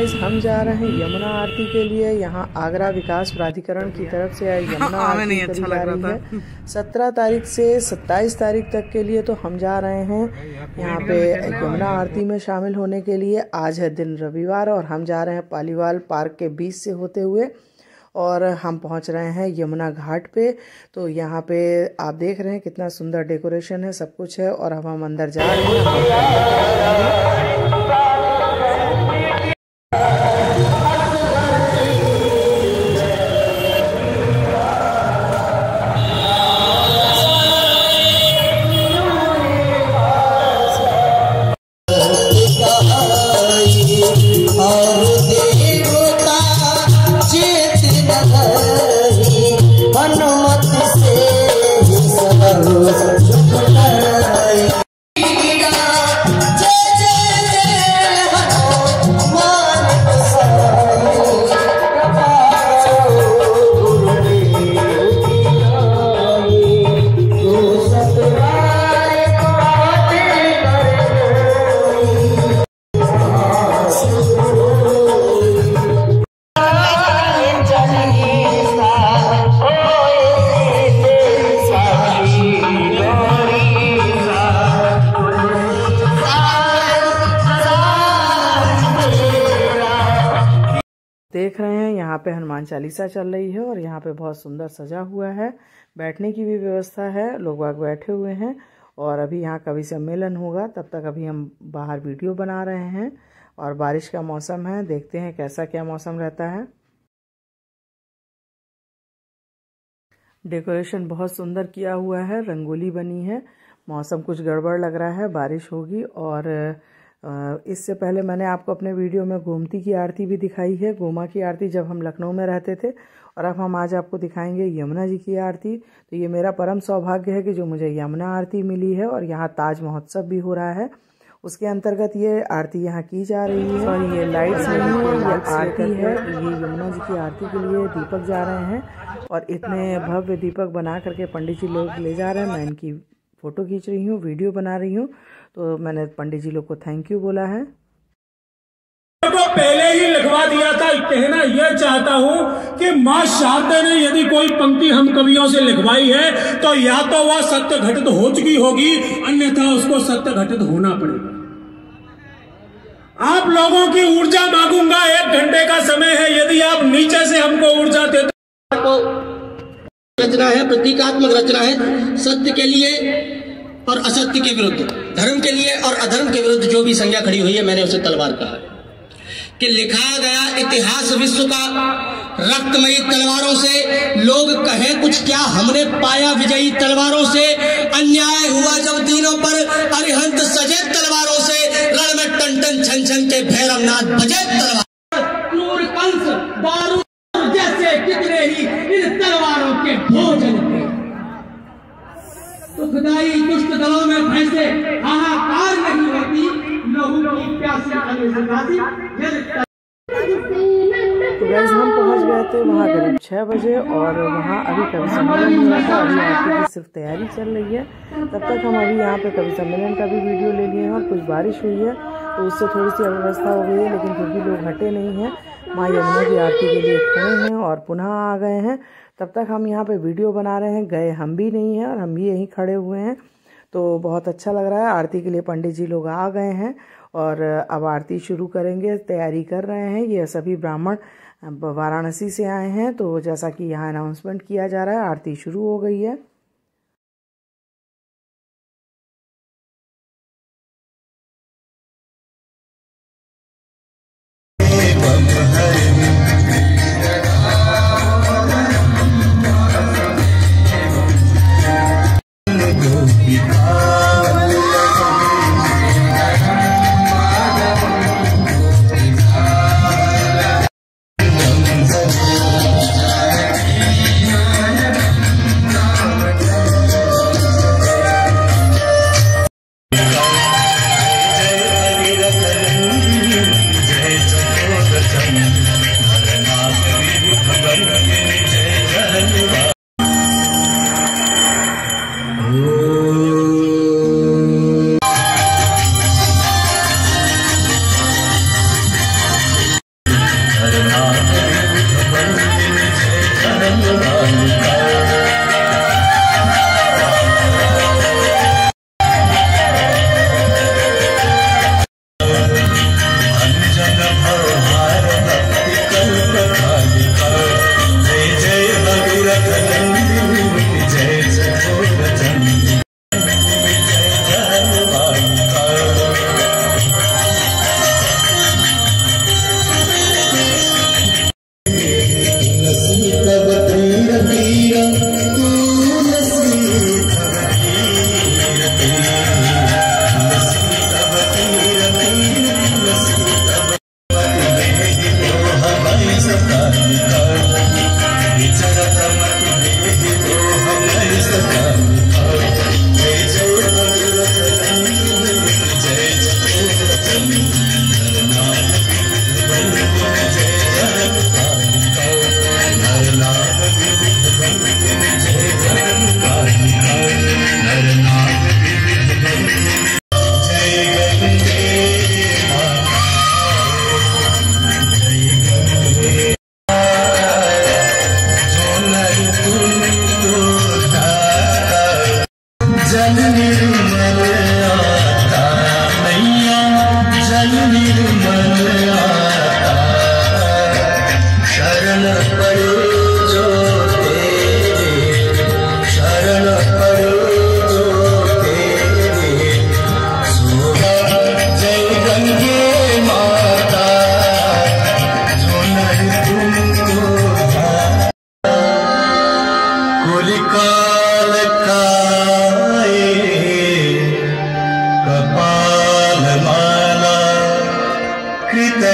Guys हम जा रहे हैं यमुना आरती के लिए। यहाँ आगरा विकास प्राधिकरण की तरफ से यमुना आरती करी जा रही है। 17 तारीख से 27 तारीख तक के लिए तो हम जा रहे हैं यहाँ पे यमुना आरती में शामिल होने के लिए। आज है दिन रविवार और हम जा रहे हैं पालीवाल पार्क के बीच से होते हुए और हम पहुँच रहे हैं यमुना घाट पे। तो यहाँ पे आप देख रहे हैं कितना सुंदर डेकोरेशन है, सब कुछ है और अब हम अंदर जा रहे हैं। देख रहे हैं यहाँ पे हनुमान चालीसा चल रही है और यहाँ पे बहुत सुंदर सजा हुआ है। बैठने की भी व्यवस्था है, लोग बाग बैठे हुए हैं और अभी यहाँ कवि सम्मेलन होगा। तब तक अभी हम बाहर वीडियो बना रहे हैं और बारिश का मौसम है, देखते हैं कैसा क्या मौसम रहता है। डेकोरेशन बहुत सुंदर किया हुआ है, रंगोली बनी है। मौसम कुछ गड़बड़ लग रहा है, बारिश होगी। और इससे पहले मैंने आपको अपने वीडियो में गोमती की आरती भी दिखाई है, गोमा की आरती, जब हम लखनऊ में रहते थे। और अब हम आज आपको दिखाएंगे यमुना जी की आरती। तो ये मेरा परम सौभाग्य है कि जो मुझे यमुना आरती मिली है और यहाँ ताज महोत्सव भी हो रहा है, उसके अंतर्गत ये आरती यहाँ की जा रही है। और ये लाइट्स नहीं है, ये आरती है। ये यमुना जी की आरती के लिए दीपक जा रहे हैं और इतने भव्य दीपक बना करके पंडित जी लोग ले जा रहे हैं। मैं इनकी फ़ोटो खींच रही हूँ, वीडियो बना रही हूँ। तो मैंने पंडित जी लोग को थैंक यू बोला है। तो पहले ही लिखवा दिया था। कहना यह चाहता हूँ कि माँ शारदा ने यदि कोई पंक्ति हम कवियों से लिखवाई है तो या तो वह सत्य घटित हो चुकी होगी, अन्यथा उसको सत्य घटित होना पड़ेगा। आप लोगों की ऊर्जा मांगूंगा, 1 घंटे का समय है। यदि आप नीचे से हमको ऊर्जा देते तो रचना है, प्रतीकात्मक रचना है, सत्य के लिए और असत्य के विरुद्ध, धर्म के लिए और अधर्म के विरुद्ध जो भी संज्ञा खड़ी हुई है, मैंने उसे तलवार कहा कि लिखा गया इतिहास विश्व का रक्तमयी तलवारों से। लोग कहें कुछ क्या, हमने पाया विजयी तलवारों से। अन्याय हुआ जब दिनों पर, अरिहंत सजे तलवारों से। रण में टन टन छन छन के भैरवनाथ बजे तलवार। क्रूर कंस दारू जैसे कितने ही इन तलवारों के भोजन थे। दुखदाई दुष्ट दलों में फैसे हाहाकार नहीं होती, लोगों की प्यासी तो गैस हम पहुंच गए थे वहाँ करीब 6 बजे और वहाँ अभी कवि सम्मेलन हुआ था। अभी आरती की सिर्फ तैयारी चल रही है। तब तक हम अभी यहाँ पे कवि सम्मेलन का भी वीडियो ले लिए हैं और कुछ बारिश हुई है तो उससे थोड़ी सी अव्यवस्था हो गई है, लेकिन फिर भी लोग हटे नहीं हैं। माँ यमुना की आरती के लिए खड़े हैं और पुनः आ गए हैं। तब तक हम यहाँ पे वीडियो बना रहे हैं, गए हम भी नहीं हैं और हम भी यहीं खड़े हुए हैं। तो बहुत अच्छा लग रहा है। आरती के लिए पंडित जी लोग आ गए हैं और अब आरती शुरू करेंगे, तैयारी कर रहे हैं। ये सभी ब्राह्मण वाराणसी से आए हैं। तो जैसा कि यहाँ अनाउंसमेंट किया जा रहा है, आरती शुरू हो गई है।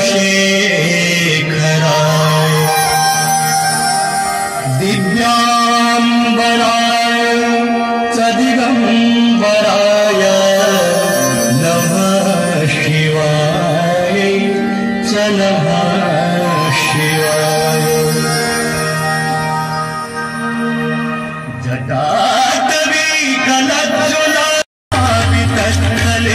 शेखराय दिव्यांबराय च दिगंबराय नमः शिवाय च नमः शिवाय जटाटवी कलज्जुलापितस्थले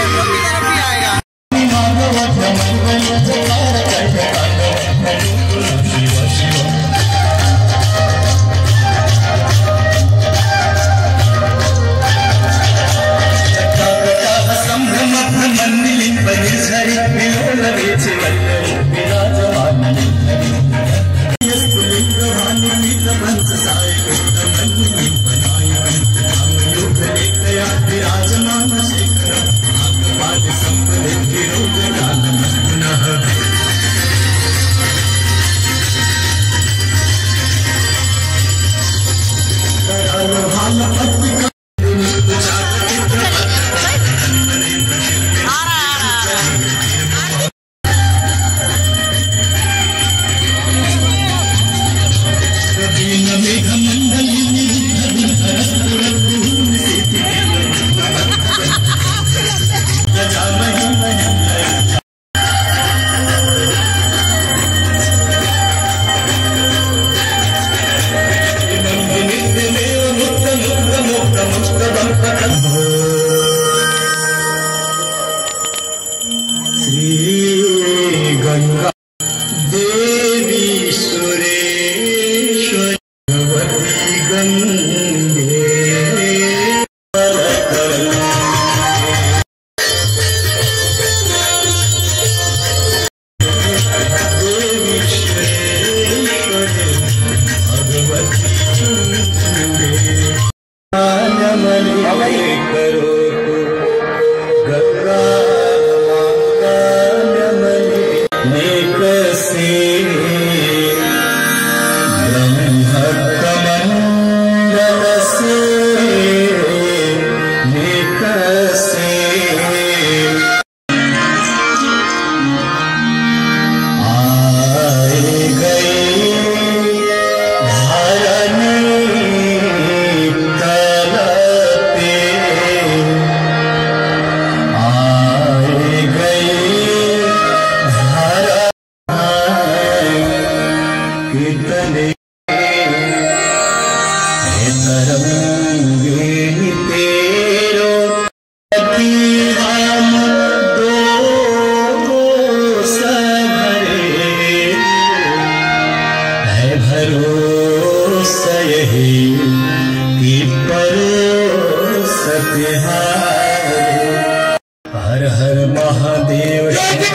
हर हर महादेव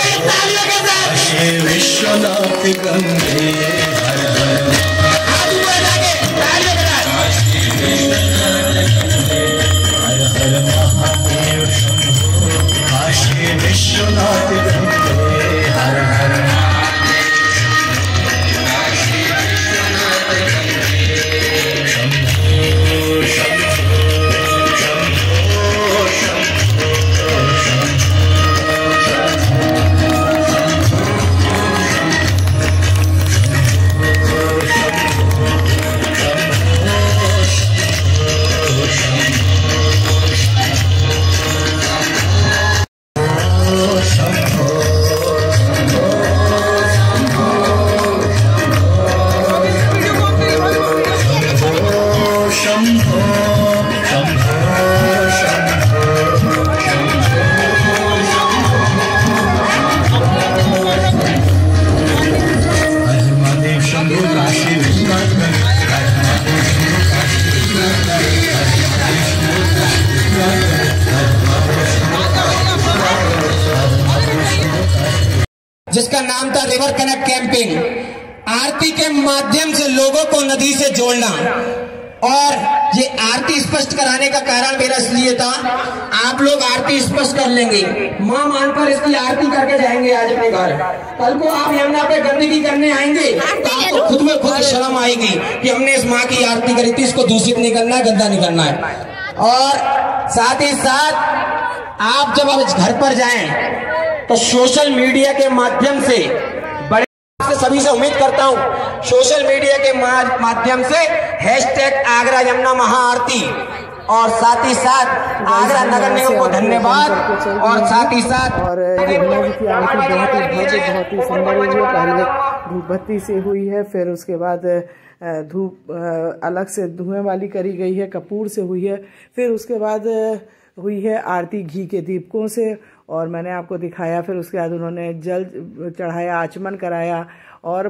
विश्वनाथ गंगे हर हर हर हर महादेव शंभो काशी विश्वनाथ गंगे हर हर जिसका नाम था रिवर कनेक्ट कैंपिंग। आरती के माध्यम से लोगों को नदी से जोड़ना, और ये आरती स्पष्ट कराने का कारण मेरा इसलिए था, आप लोग आरती स्पष्ट कर लेंगे, मां मानकर इसकी आरती करके जाएंगे आज अपने घर। कल को आप यमुना पे गंदगी करने आएंगे तो आपको खुद में खुद शर्म आएगी कि हमने इस माँ की आरती करी थी, इसको दूषित नहीं करना है, गंदा नहीं करना है। और साथ ही साथ आप जब अब घर पर जाएं तो सोशल मीडिया के माध्यम से बड़े से सभी से उम्मीद करता हूं, सोशल मीडिया के माध्यम से हैशटैग आगरा यमुना महाआरती और साथ ही साथ आगरा नगर निगम को धन्यवाद और साथ ही साथ और यमुना जी की आरती बहुत ही सुंदर हुई है। पहले धूप बत्ती से हुई है, फिर उसके बाद धूप अलग से धुएं वाली करी गई है, कपूर से हुई है, फिर उसके बाद हुई है आरती घी के दीपकों से और मैंने आपको दिखाया। फिर उसके बाद उन्होंने जल चढ़ाया, आचमन कराया और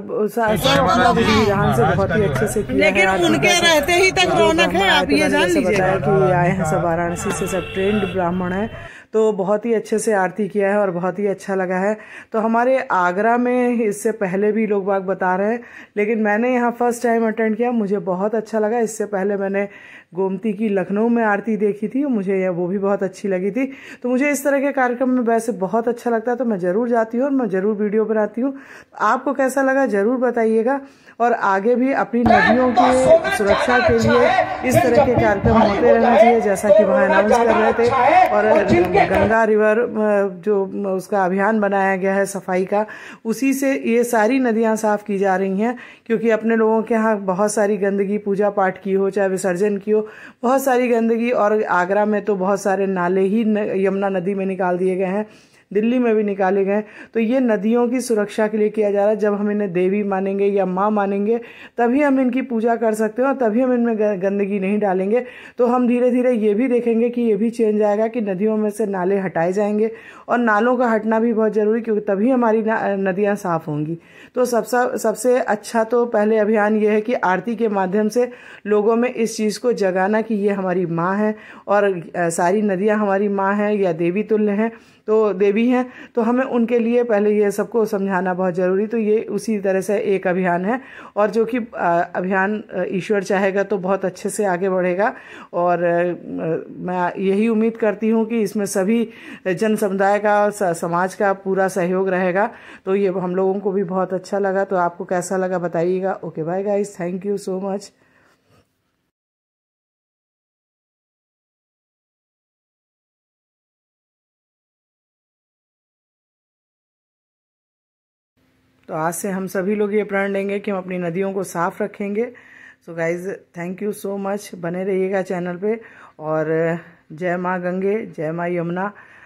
विधि विधान से बहुत ही अच्छे से किया। लेकिन उनके रहते ही तक रौनक है। आप ये जान लीजिए बताया कि आए हैं सब वाराणसी से, सब ट्रेंड ब्राह्मण है, तो बहुत ही अच्छे से आरती किया है और बहुत ही अच्छा लगा है। तो हमारे आगरा में इससे पहले भी लोग बाग बता रहे हैं, लेकिन मैंने यहाँ फर्स्ट टाइम अटेंड किया, मुझे बहुत अच्छा लगा। इससे पहले मैंने गोमती की लखनऊ में आरती देखी थी, मुझे वो भी बहुत अच्छी लगी थी। तो मुझे इस तरह के कार्यक्रम में वैसे बहुत अच्छा लगता है, तो मैं ज़रूर जाती हूँ और मैं ज़रूर वीडियो बनाती हूँ। आपको कैसा लगा ज़रूर बताइएगा और आगे भी अपनी नदियों की सुरक्षा के लिए इस तरह के कार्यक्रम होते रहना चाहिए, जैसा कि वहाँ अनाउंस कर रहे थे। और गंगा रिवर जो उसका अभियान बनाया गया है सफाई का, उसी से ये सारी नदियाँ साफ की जा रही हैं, क्योंकि अपने लोगों के यहाँ बहुत सारी गंदगी, पूजा पाठ की हो चाहे विसर्जन की हो, बहुत सारी गंदगी, और आगरा में तो बहुत सारे नाले ही यमुना नदी में निकाल दिए गए हैं, दिल्ली में भी निकाले गए। तो ये नदियों की सुरक्षा के लिए किया जा रहा है। जब हम इन्हें देवी मानेंगे या माँ मानेंगे तभी हम इनकी पूजा कर सकते हैं और तभी हम इनमें गंदगी नहीं डालेंगे। तो हम धीरे धीरे ये भी देखेंगे कि ये भी चेंज आएगा कि नदियों में से नाले हटाए जाएंगे, और नालों का हटना भी बहुत ज़रूरी, क्योंकि तभी हमारी नदियाँ साफ होंगी। तो सबसे अच्छा तो पहले अभियान ये है कि आरती के माध्यम से लोगों में इस चीज़ को जगाना कि ये हमारी माँ है और सारी नदियाँ हमारी माँ हैं या देवी तुल्य हैं, तो देवी हैं, तो हमें उनके लिए पहले ये सबको समझाना बहुत ज़रूरी। तो ये उसी तरह से एक अभियान है, और जो कि अभियान ईश्वर चाहेगा तो बहुत अच्छे से आगे बढ़ेगा। और मैं यही उम्मीद करती हूँ कि इसमें सभी जन समुदाय का, समाज का पूरा सहयोग रहेगा। तो ये हम लोगों को भी बहुत अच्छा लगा। तो आपको कैसा लगा बताइएगा। Okay bye guys, thank you so much. तो आज से हम सभी लोग ये प्रण लेंगे कि हम अपनी नदियों को साफ रखेंगे। So guys thank you so much, बने रहिएगा चैनल पे। और जय माँ गंगे, जय माँ यमुना।